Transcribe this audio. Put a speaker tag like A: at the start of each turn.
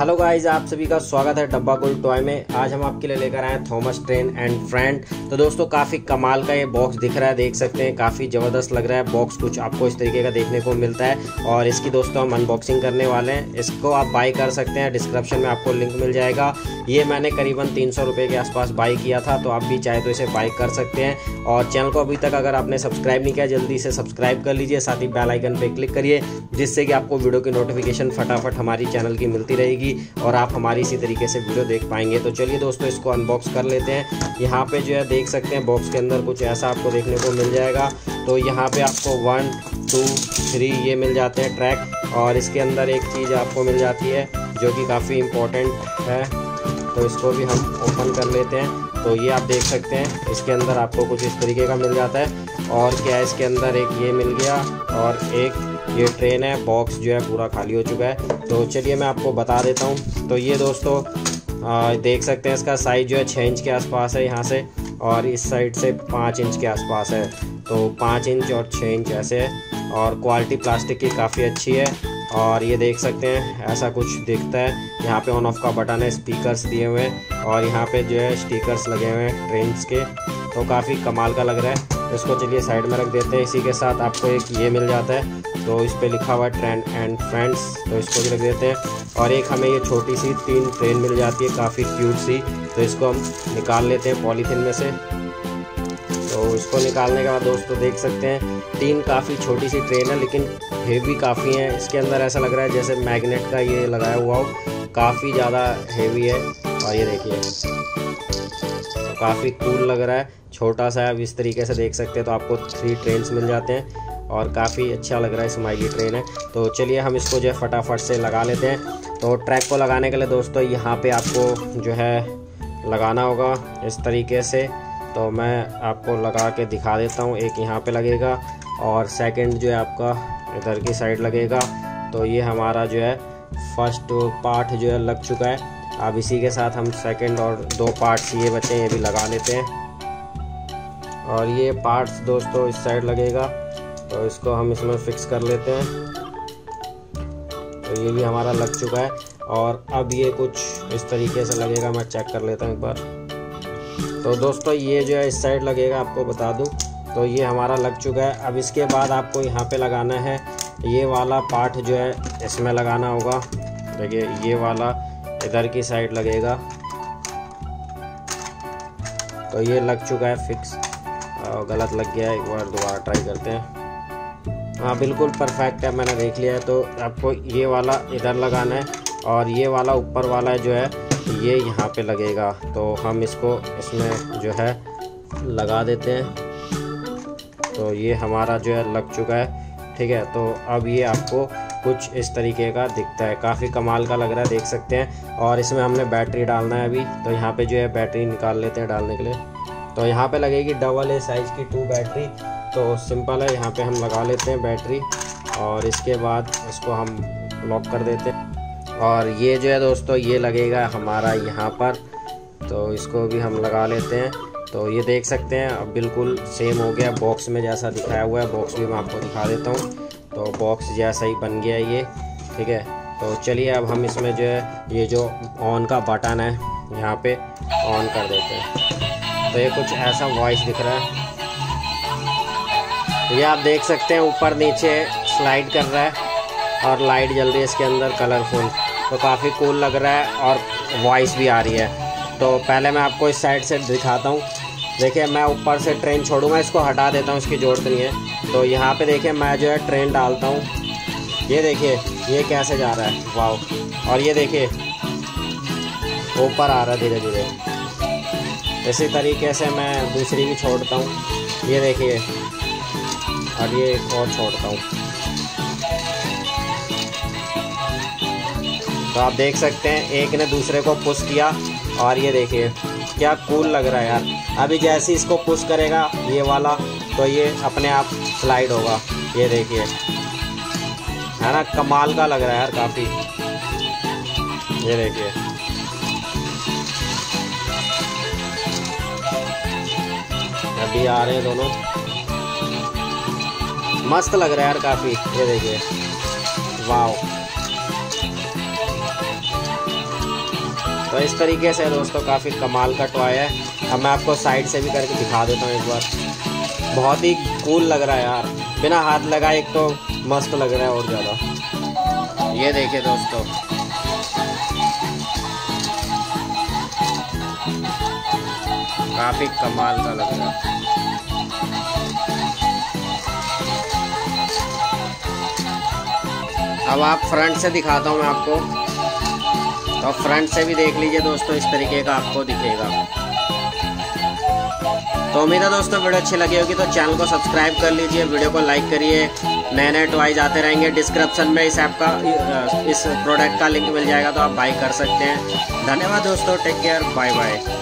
A: Hello guys, आप सभी का स्वागत है डब्बा गुल टॉय में। आज हम आपके लिए लेकर आए हैं थॉमस ट्रेन एंड फ्रेंड। तो दोस्तों काफ़ी कमाल का ये बॉक्स दिख रहा है, देख सकते हैं काफ़ी ज़बरदस्त लग रहा है बॉक्स। कुछ आपको इस तरीके का देखने को मिलता है और इसकी दोस्तों हम अनबॉक्सिंग करने वाले हैं। इसको आप बाई कर सकते हैं, डिस्क्रिप्शन में आपको लिंक मिल जाएगा। ये मैंने करीबन 300 रुपये के आसपास बाई किया था, तो आप भी चाहे तो इसे बाई कर सकते हैं। और चैनल को अभी तक अगर आपने सब्सक्राइब नहीं किया, जल्दी से सब्सक्राइब कर लीजिए, साथ ही बेल आइकन पर क्लिक करिए, जिससे कि आपको वीडियो की नोटिफिकेशन फटाफट हमारी चैनल की मिलती रहेगी और आप हमारी इसी तरीके से वीडियो देख पाएंगे। तो चलिए दोस्तों इसको अनबॉक्स कर लेते हैं। यहाँ पे जो है देख सकते हैं बॉक्स के अंदर कुछ ऐसा आपको देखने को मिल जाएगा। तो यहाँ पे आपको 1, 2, 3 ये मिल जाते हैं ट्रैक, और इसके अंदर एक चीज़ आपको मिल जाती है जो कि काफ़ी इम्पोर्टेंट है। तो इसको भी हम ओपन कर लेते हैं। तो ये आप देख सकते हैं इसके अंदर आपको कुछ इस तरीके का मिल जाता है। और क्या है, इसके अंदर एक ये मिल गया और एक ये ट्रेन है। बॉक्स जो है पूरा खाली हो चुका है। तो चलिए मैं आपको बता देता हूँ। तो ये दोस्तों देख सकते हैं इसका साइज़ जो है 6 इंच के आसपास है यहाँ से, और इस साइड से 5 इंच के आसपास है। तो 5 इंच और 6 इंच ऐसे है, और क्वालिटी प्लास्टिक की काफ़ी अच्छी है। और ये देख सकते हैं ऐसा कुछ दिखता है। यहाँ पे ऑन ऑफ का बटन है, स्पीकर्स दिए हुए हैं, और यहाँ पे जो है स्टिकर्स लगे हुए हैं ट्रेन्स के। तो काफ़ी कमाल का लग रहा है। इसको चलिए साइड में रख देते हैं। इसी के साथ आपको एक ये मिल जाता है, तो इस पे लिखा हुआ है ट्रेन एंड फ्रेंड्स, तो इसको भी रख देते हैं। और एक हमें ये छोटी सी 3 ट्रेन मिल जाती है, काफ़ी क्यूट सी। तो इसको हम निकाल लेते हैं पॉलीथीन में से। तो इसको निकालने के बाद दोस्तों देख सकते हैं 3 काफ़ी छोटी सी ट्रेन है, लेकिन हेवी काफ़ी है। इसके अंदर ऐसा लग रहा है जैसे मैग्नेट का ये लगाया हुआ हो, काफ़ी ज़्यादा हेवी है। और ये देखिए तो काफ़ी कूल लग रहा है, छोटा सा है। अब इस तरीके से देख सकते हैं। तो आपको 3 ट्रेन्स मिल जाते हैं और काफ़ी अच्छा लग रहा है, स्माइली ट्रेन है। तो चलिए हम इसको जो है फटाफट से लगा लेते हैं। तो ट्रैक को लगाने के लिए दोस्तों यहाँ पे आपको जो है लगाना होगा इस तरीके से। तो मैं आपको लगा के दिखा देता हूँ। एक यहाँ पे लगेगा और सेकंड जो है आपका इधर की साइड लगेगा। तो ये हमारा जो है फर्स्ट पार्ट जो है लग चुका है। अब इसी के साथ हम सेकंड और 2 पार्ट्स ये बचे हैं, ये भी लगा लेते हैं। और ये पार्ट्स दोस्तों इस साइड लगेगा, तो इसको हम इसमें फिक्स कर लेते हैं। तो ये भी हमारा लग चुका है। और अब ये कुछ इस तरीके से लगेगा, मैं चेक कर लेता हूँ एक बार। तो दोस्तों ये जो है इस साइड लगेगा, आपको बता दूं। तो ये हमारा लग चुका है। अब इसके बाद आपको यहाँ पे लगाना है ये वाला पार्ट जो है, इसमें लगाना होगा। देखिए ये वाला इधर की साइड लगेगा। तो ये लग चुका है फिक्स। गलत लग गया है, एक बार दोबारा ट्राई करते हैं। हाँ बिल्कुल परफेक्ट है, मैंने देख लिया है। तो आपको ये वाला इधर लगाना है, और ये वाला ऊपर वाला जो है ये यहाँ पे लगेगा। तो हम इसको इसमें जो है लगा देते हैं। तो ये हमारा जो है लग चुका है, ठीक है। तो अब ये आपको कुछ इस तरीके का दिखता है, काफ़ी कमाल का लग रहा है, देख सकते हैं। और इसमें हमने बैटरी डालना है अभी। तो यहाँ पे जो है बैटरी निकाल लेते हैं डालने के लिए। तो यहाँ पे लगेगी AA साइज़ की 2 बैटरी। तो सिंपल है, यहाँ पे हम लगा लेते हैं बैटरी, और इसके बाद इसको हम लॉक कर देते हैं। और ये जो है दोस्तों ये लगेगा हमारा यहाँ पर। तो इसको भी हम लगा लेते हैं। तो ये देख सकते हैं अब बिल्कुल सेम हो गया, बॉक्स में जैसा दिखाया हुआ है। बॉक्स भी मैं आपको दिखा देता हूँ। तो बॉक्स जैसा ही बन गया ये, ठीक है। तो चलिए अब हम इसमें जो है ये जो ऑन का बटन है यहाँ पे ऑन कर देते हैं। तो ये कुछ ऐसा वॉइस दिख रहा है, ये आप देख सकते हैं ऊपर नीचे स्लाइड कर रहा है, और लाइट जल रही है इसके अंदर कलरफुल। तो काफ़ी कूल लग रहा है, और वॉइस भी आ रही है। तो पहले मैं आपको इस साइड से दिखाता हूँ। देखिए मैं ऊपर से ट्रेन छोड़ूंगा, इसको हटा देता हूँ, इसकी ज़रूरत नहीं है। तो यहाँ पे देखिए मैं जो है ट्रेन डालता हूँ। ये देखिए ये कैसे जा रहा है, वाह। और ये देखिए ऊपर आ रहा है धीरे धीरे। इसी तरीके से मैं दूसरी भी छोड़ता हूँ, ये देखिए। और ये और छोड़ता हूँ। तो आप देख सकते हैं एक ने दूसरे को पुश किया, और ये देखिए क्या कूल लग रहा है यार। अभी जैसे इसको पुश करेगा ये वाला, तो ये अपने आप स्लाइड होगा। ये देखिए है ना, कमाल का लग रहा है यार काफ़ी। ये देखिए अभी आ रहे हैं दोनों, मस्त लग रहा है यार काफ़ी। ये देखिए वाह। तो इस तरीके से दोस्तों काफ़ी कमाल का टॉय है। अब मैं आपको साइड से भी करके दिखा देता हूँ एक बार। बहुत ही कूल लग रहा है यार, बिना हाथ लगाए एक तो मस्त लग रहा है और ज़्यादा। ये देखिए दोस्तों, काफ़ी कमाल का लग रहा है। अब आप फ्रंट से दिखाता हूँ मैं आपको, तो फ्रंट से भी देख लीजिए दोस्तों, इस तरीके का आपको दिखेगा। तो उम्मीद है दोस्तों वीडियो अच्छी लगी होगी, तो चैनल को सब्सक्राइब कर लीजिए, वीडियो को लाइक करिए। नए नए टॉयज आते रहेंगे। डिस्क्रिप्शन में इस ऐप का, इस प्रोडक्ट का लिंक मिल जाएगा, तो आप बाई कर सकते हैं। धन्यवाद दोस्तों, टेक केयर, बाय बाय।